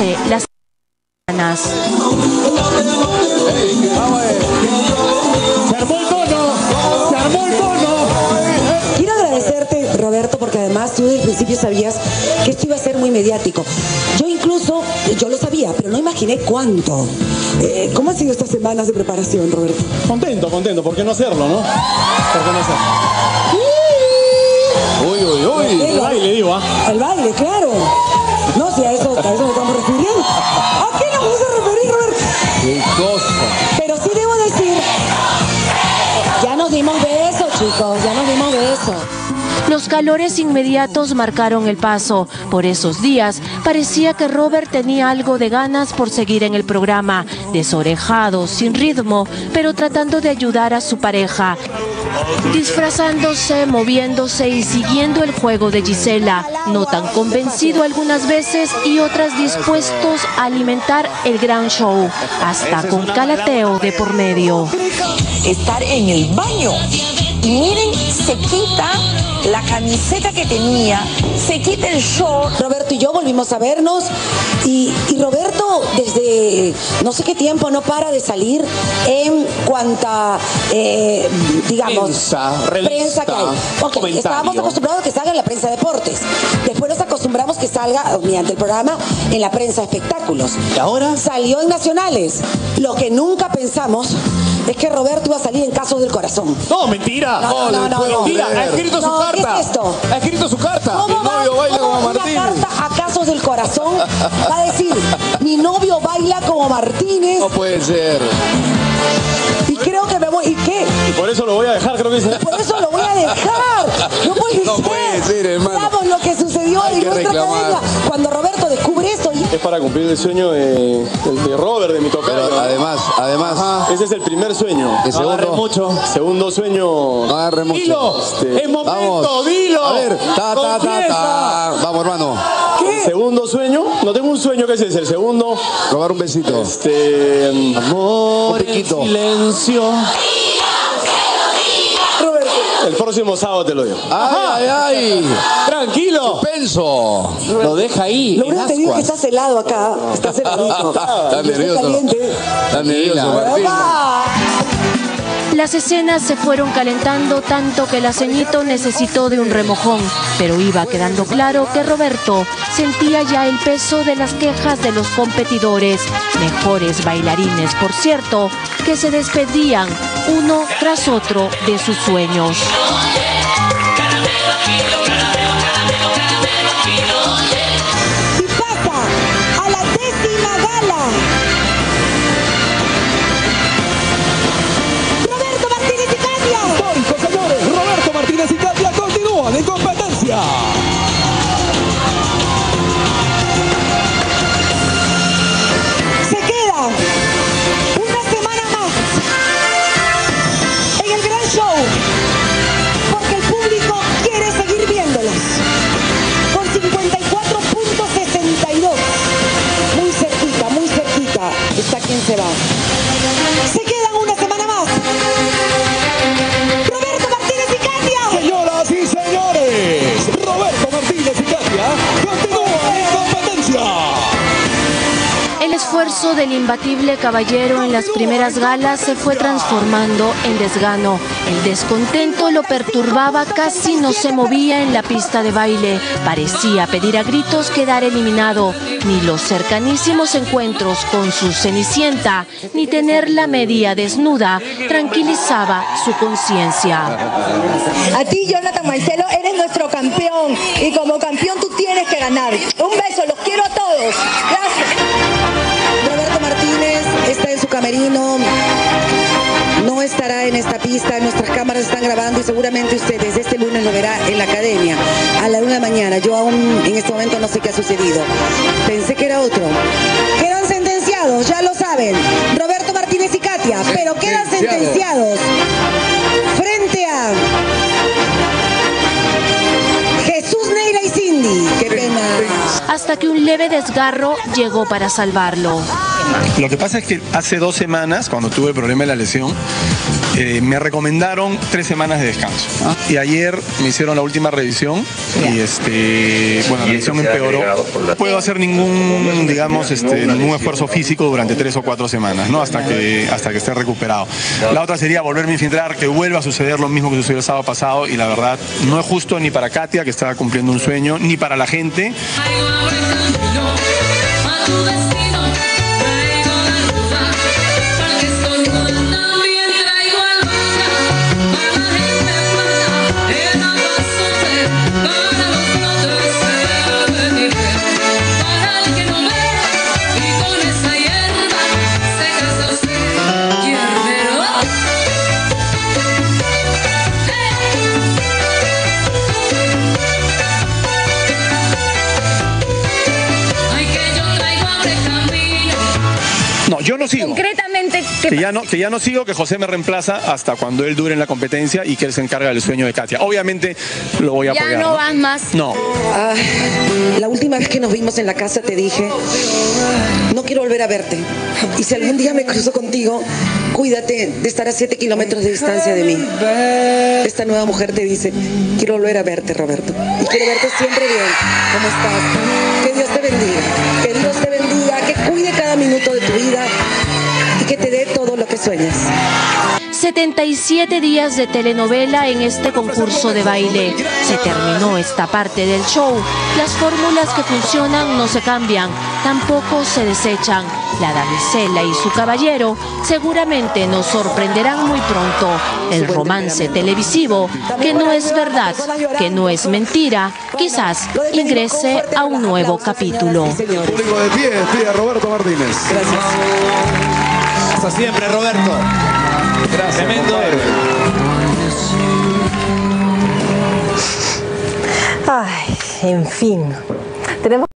conoce las ganas. Se armó el cono, se armó el cono. Quiero agradecerte, Roberto, porque además tú desde el principio sabías que esto iba a ser muy mediático. Yo lo sabía, pero no imaginé cuánto. ¿Cómo han sido estas semanas de preparación, Roberto? Contento, ¿por qué no hacerlo, no? ¿Por qué no hacerlo? Uy. El baile, digo, ¿ah? El baile, claro. No, si a eso nos estamos refiriendo. ¿A qué nos vamos a referir, Roberto? ¡Qué cosa! Pero sí debo decir, ya nos dimos besos, chicos, ya nos dimos besos. Los calores inmediatos marcaron el paso. Por esos días, parecía que Robert tenía algo de ganas por seguir en el programa, desorejado, sin ritmo, pero tratando de ayudar a su pareja. Disfrazándose, moviéndose y siguiendo el juego de Gisela, no tan convencido algunas veces y otras dispuestos a alimentar el gran show, hasta con calateo de por medio. Estar en el baño y miren, se quita la camiseta que tenía, se quita el short. Roberto y yo volvimos a vernos y Roberto desde no sé qué tiempo no para de salir en cuanta, digamos, prensa que hay. Okay, estábamos acostumbrados a que salga en la prensa de deportes. Después nos acostumbramos que salga mediante el programa en la prensa de espectáculos. ¿Y ahora? Salió en nacionales. Lo que nunca pensamos es que Roberto iba a salir en Casos del Corazón. No, mentira. No. Mentira, ha escrito su carta. ¿Qué es esto? Ha escrito su carta. ¿Cómo Mi novio baila como Martínez. Una carta a Casos del Corazón va a decir, mi novio baila como Martínez. No puede ser. Y creo que me voy. ¿Y qué? Y por eso lo voy a dejar, creo que es. Por eso lo voy a dejar. No puede ser, hermano. Sabemos lo que sucedió Hay en que nuestra reclamar. cadena cuando Roberto descubre esto. Es para cumplir el sueño de Robert, de mi tocayo. Pero además, Ajá, ese es el primer sueño. El segundo. No agarre mucho. Segundo sueño. No agarre mucho. Dilo. Es momento, Vamos. dilo. A ver, ta. Vamos, hermano. ¿Qué? El segundo sueño. No tengo un sueño, ¿qué es ese? El segundo. Robar un besito. Amor Un piquito. en silencio. Roberto. El próximo sábado te lo digo. ¡Ay! Tranquilo. ¡Suspenso! Lo deja ahí. Lo único que te digo es que estás helado acá. Estás heladito. Está nervioso. Caliente. Está nervioso, Martín. ¡Opa! Las escenas se fueron calentando tanto que el aceñito necesitó de un remojón, pero iba quedando claro que Roberto sentía ya el peso de las quejas de los competidores, mejores bailarines, por cierto, que se despedían uno tras otro de sus sueños. Y pasa a la 10ª gala. Roberto Martínez y Katia. Histórico, señores. Roberto Martínez y Katia continúan en competencia. Se queda una semana más en el gran show porque el público quiere seguir viéndolos con 54.62. Muy cerquita está quien se va. Se quedan una semana más. Roberto Martínez y Katia. Señoras y señores, Roberto Martínez y Katia continúan en competencia. El esfuerzo del imbatible caballero en las primeras galas se fue transformando en desgano. El descontento lo perturbaba, casi no se movía en la pista de baile. Parecía pedir a gritos quedar eliminado. Ni los cercanísimos encuentros con su Cenicienta, ni tenerla media desnuda, tranquilizaba su conciencia. A ti, Jonathan Maicelo, eres nuestro campeón y como campeón tú tienes que ganar. Un beso, los quiero a todos. Gracias. Roberto Martínez está en su camerino. No estará en esta pista, nuestras cámaras están grabando y seguramente ustedes este lunes lo verá en la academia a la 1 de la mañana. Yo aún en este momento no sé qué ha sucedido. Pensé que era otro. Quedan sentenciados, ya lo saben, Roberto Martínez y Katia, pero quedan sentenciados frente a Jesús, Neira y Cindy. Qué pena. Hasta que un leve desgarro llegó para salvarlo. Lo que pasa es que hace 2 semanas, cuando tuve problema de la lesión, Me recomendaron 3 semanas de descanso. Y ayer me hicieron la última revisión y bueno, la lesión empeoró. No puedo hacer ningún, digamos, ningún esfuerzo físico durante 3 o 4 semanas, ¿no? Hasta que esté recuperado. La otra sería volverme a infiltrar, que vuelva a suceder lo mismo que sucedió el sábado pasado, y la verdad no es justo ni para Katia, que estaba cumpliendo un sueño, ni para la gente. No, yo no sigo. Concretamente, que ya no sigo, que José me reemplaza hasta cuando él dure en la competencia y que él se encarga del sueño de Katia. Obviamente lo voy a apoyar. ¿Ya no vas más? No. La última vez que nos vimos en la casa te dije, no quiero volver a verte. Y si algún día me cruzo contigo, cuídate de estar a 7 kilómetros de distancia de mí. Esta nueva mujer te dice, quiero volver a verte, Roberto. Y quiero verte siempre bien. ¿Cómo estás? Que Dios te bendiga. Que Dios te bendiga. Que cuide cada minuto de tu vida y que te dé todo lo que sueñas. 77 días de telenovela en este concurso de baile. Se terminó esta parte del show. Las fórmulas que funcionan no se cambian, tampoco se desechan. La damisela y su caballero seguramente nos sorprenderán muy pronto. El romance televisivo, que no es verdad, que no es mentira, quizás ingrese a un nuevo capítulo. Público de pie, despide a Roberto Martínez. Gracias. Hasta siempre, Roberto. Gracias. Tremendo héroe. Ay, en fin. Tenemos